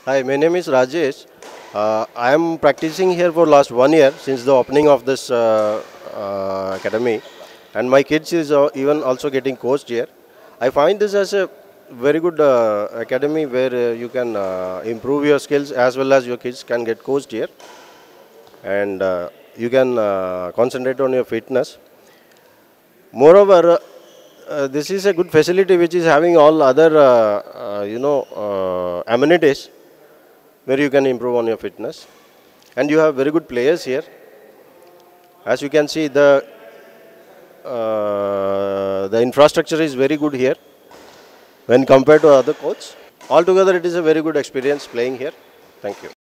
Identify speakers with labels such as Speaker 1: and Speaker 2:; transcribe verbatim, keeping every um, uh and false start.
Speaker 1: Hi, my name is Rajesh. Uh, I am practicing here for last one year since the opening of this uh, uh, academy, and my kids is uh, even also getting coached here. I find this as a very good uh, academy where uh, you can uh, improve your skills as well as your kids can get coached here, and uh, you can uh, concentrate on your fitness. Moreover, uh, this is a good facility which is having all other uh, uh, you know uh, amenities where you can improve on your fitness, and you have very good players here. As you can see, the uh, the infrastructure is very good here when compared to other courts. Altogether, it is a very good experience playing here. Thank you.